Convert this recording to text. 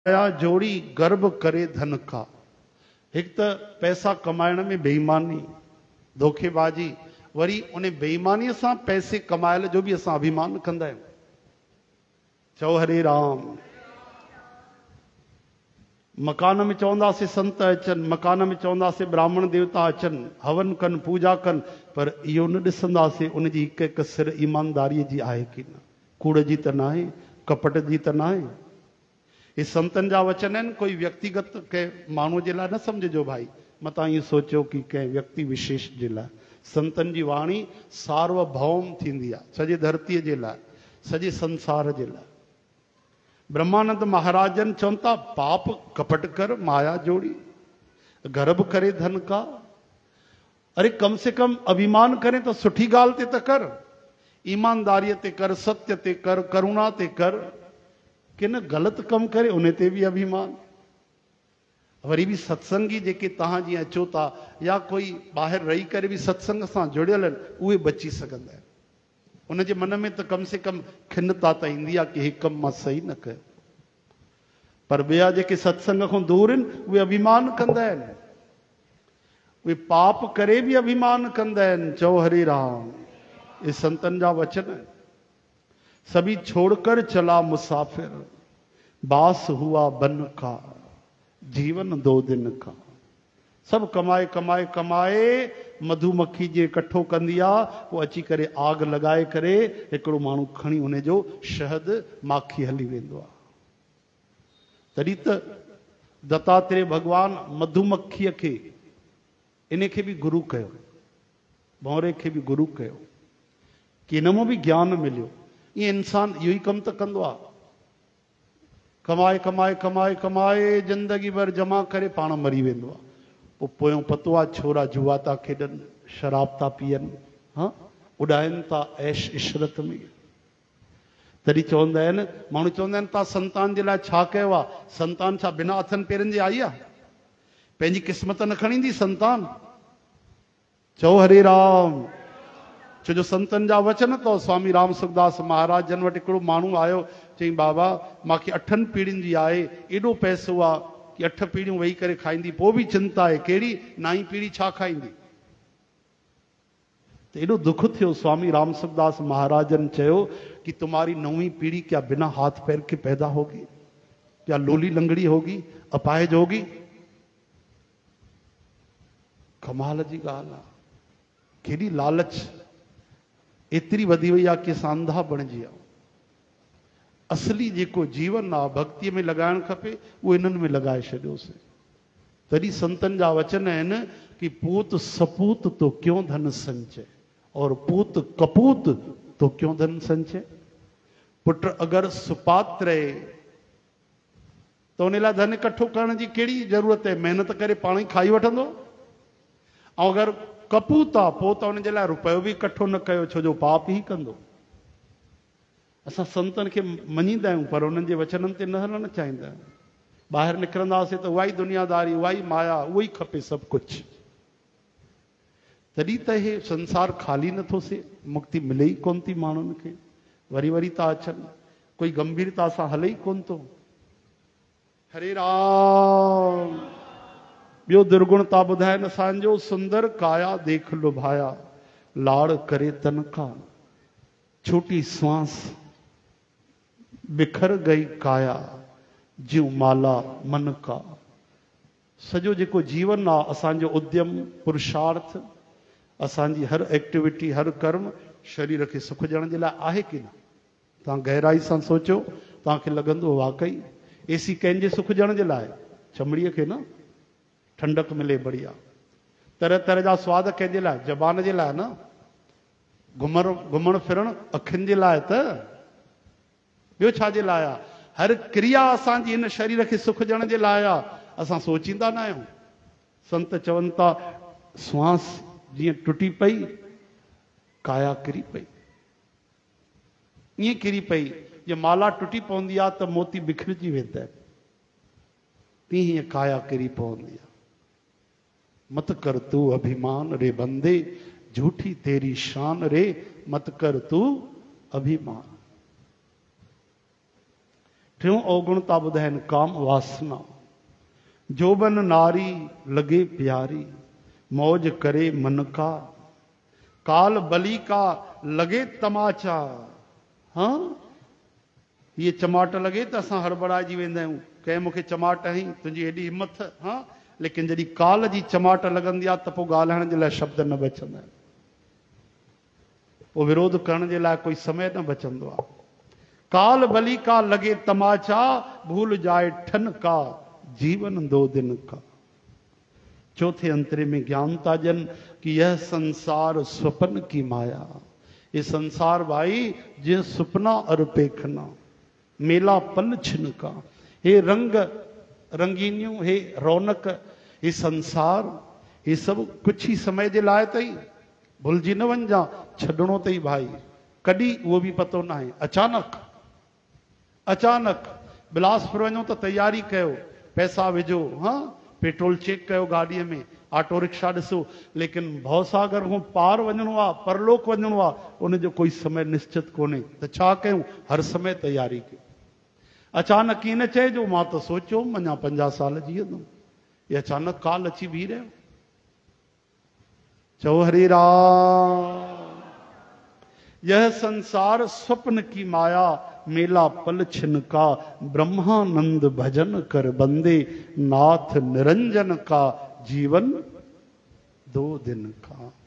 माया जोड़ी गर्भ करे धन का। एक तो पैसा कमाइण में बेईमानी धोखेबाजी, वरी उन बेईमानी से पैसे कमायल जो भी असां अभिमान कंदा आहियूं। चओ हरे राम। मकान में चवंदासीं संत अचनि, मकान में चवंदासीं ब्राह्मण देवता अचनि, हवन कनि, पूजा कनि, पर इहो न ॾिसंदासीं उनजी हिकु हिकु सिर ईमानदारीअ जी आहे की न, कूड़ जी त न आहे, कपट जी त न आहे। ये संतन जा वचन आहिनि, कोई व्यक्तिगत कंहिं माण्हू जे लाइ न सम्झिजो भाई, मतां ईअं सोचियो कि कंहिं व्यक्ति विशेष जे लाइ। संतन जी वाणी सार्वभौम थींदी आहे, सॼे धरतीअ जे लाइ, सॼे संसार जे लाइ। ब्रह्मानंद महाराजन चवनि था, पाप कपट कर माया जोड़ी गर्भ करे धन का। अरे कम से कम अभिमान करें तो सुठी गाल ते त कर, ईमानदारीअ ते कर, सत्य ते कर, करुणा ते कर, कि न गलत कम करे उन ते भी अभिमान। वरी भी सत्संगी जेके तहां जी अचो था या कोई बाहर रही करे भी सत्संग सां जुड़ियल आहिनि, उहे बची सघंदा आहिनि। उन जे मन में तो कम से कम खिन्नता त ईंदी आहे कि हे कम मां सही न कयो। पर ॿिया जेके सत्संग खां दूर आहिनि उहे अभिमान कंदा आहिनि, उहे पाप करे भी अभिमान कंदा आहिनि। चओ हरे राम। ये संतन जा वचन आहिनि। सभी छोड़कर चला मुसाफिर, बास हुआ बन का, जीवन 2 दिन का। सब कमाए कमाए कमाए मधुमक्खी जे इकट्ठो कंदी आहे, वो अची करे आग लगाए करे हिकिड़ो माण्हू खणी उन जो शहद माखी हली वेंदो आहे। तॾहिं त दत्तात्रेय भगवान मधुमक्खीअ खे इन खे भी गुरु कयो, भौरे खे भी गुरु कयो कि इन मां भी ज्ञान मिलियो। ये इंसान इहो ई कम त कंदो आहे, कमाए कमाए कमाए कमाए जिंदगी भर जमा करे पाण मरी वेंदो आहे। पोयों पतो आहे छोरा जुआ था खेॾनि, शराब था पीअनि, हाँ उॾाइनि था ऐश इशरत में। तॾहिं चवंदा आहिनि, माण्हू चवंदा आहिनि तव्हां संतान जे लाइ छा कयो आहे? संतान छा बिना हथनि पेरनि जे आई आहे? पंहिंजी क़िस्मत न खणींदी संतान? चओ हरे राम। छो जो संतन जा वचन अथव। स्वामी राम सुखदास महाराज जन वटि हिकिड़ो माण्हू आयो, चई बाबा मूंखे 8 पीढ़ियुनि जी आहे, एॾो पैसो आहे कि 8 पीढ़ियूं वेही करे खाईंदी, पोइ भी चिंता आहे कहिड़ी 9हीं पीढ़ी छा खाईंदी। तो एॾो दुख थियो। स्वामी राम सुखदास महाराजन चयो कि तुम्हारी 9वीं पीढ़ी क्या बिना हाथ पैर के पैदा होगी? क्या लोली लंगड़ी होगी, अपाहिज होगी? कमाल जी ॻाल्हि आहे। केॾी लालच एतिरी वधी वई आहे कि असां अंधा बणिजी विया। असली जेको जीवन आहे भक्तीअ में लॻाइणु खपे, उहो इन्हनि में लॻाए छॾियोसीं। तॾहिं संतन जा वचन आहिनि कि पूत सपूत तो क्यों धन संचय, और पूत कपूत तो क्यों धन संचय। पुट अगर सुपात्र है तो उन लाइ धन इकट्ठो करण जी कहिड़ी ज़रूरत है? महिनत करे पाण ई खाई वठंदो। ऐं अगरि कपूत आहे पोइ त उन जे लाइ रुपयो बि इकट्ठो न कयो, छो जो पाप ई कंदो। असां संतन खे मञींदा आहियूं पर उन्हनि जे वचननि ते न हलणु चाहींदा आहियूं। ॿाहिरि निकिरंदासीं त उहा ई दुनियादारी, उहा ई माया, उहो ई खपे सभु कुझु। तॾहिं त हे संसार खाली नथो थिए, मुक्ति मिले ई कोन थी माण्हुनि खे। वरी वरी था अचनि, कोई गंभीरता सां हले ई कोन थो। हरे राम। ॿियो दुर्गुण था ॿुधाइनि असांजो, सुंदर काया देख लुभाया, लाड़ करे तन का, छोटी श्वास बिखर गई काया, ज्यों माला मन का। सॼो जेको जीवन आहे असांजो उद्यम पुरुषार्थ, असांजी हर एक्टिविटी, हर कर्म शरीर खे सुख ॾियण जे लाइ आहे कि न? तव्हां गहराई सां सोचो, तव्हांखे लॻंदो वाकई एसी कंहिंजे सुख ॾियण जे लाइ? चमड़ीअ खे न, ठंडक मिले बढ़िया। तरह तरह जा स्वाद कंहिंजे लाइ? ज़बान जे लाइ न। घुमण फिरण अखियुनि जे लाइ त, ॿियो छा जे लाइ आहे? हर क्रिया असांजी हिन शरीर खे सुख ॾियण जे लाइ आहे। असां सोचींदा न आहियूं। संत चवनि था, श्वास जीअं टुटी पई, काया किरी पई। ईअं किरी पई, जे माला टुटी पवंदी आहे त मोती बिखरजी वेंदा आहिनि, तीअं काया किरी पवंदी आहे। मत कर तू अभिमान रे बंदे, झूठी तेरी शान रे, मत कर तू अभिमान। ट्यों अवगुणता बुधाइन काम वासना। जोबन नारी लगे प्यारी, मौज करे मन का, काल बली का लगे तमाचा। हाँ, ये चमाट लगे तो असां हड़बड़ाइजी वेंदा आहियूं, कंहिं मूंखे चमाट हई, तुंहिंजी एॾी हिमत। हाँ, लेकिन जॾहिं काल जी चमाट लॻंदी आहे त पोइ ॻाल्हाइण जे लाइ शब्द न बचंदा आहिनि, पोइ विरोध करण जे लाइ कोई समय न बचंदो आहे। काल बली का लगे तमाचा, भूल जाए ठन का, जीवन 2 दिन का। चौथे अंतरे में ज्ञान ताजन कि यह संसार स्वप्न की माया। ये संसार भाई जे सुपना और पेखना, मेला पल छिनका। हे रंग रंगीनियूं, हे रौनक, हे संसार, ये सब कुछ ही समय जे लाइ अथई। भुलिजी न वञ, छॾणो अथई भाई, कॾहिं उहो बि पतो न आहे। अचानक बिलासपुर वञो त तैयारी कयो, पैसा विझो, हाँ, पेट्रोल चेक कयो गाड़ीअ में, ऑटो रिक्शा ॾिसो। लेकिन भवसागर खां पार वञणो आहे, परलोक वञणो आहे, उनजो कोई समय निश्चित कोन्हे। त छा कयूं? हर समय तैयारी कयूं। अचानक ई न चइजो मां त सोचियो अञा 50 साल जीअंदुमि। ये अचानक काल अची बीह रहियो। चओ हरे राम। यह संसार स्वप्न की माया, मेला पल छिनका। ब्रह्मानंद भजन कर बंदे, नाथ निरंजन का, जीवन 2 दिन का।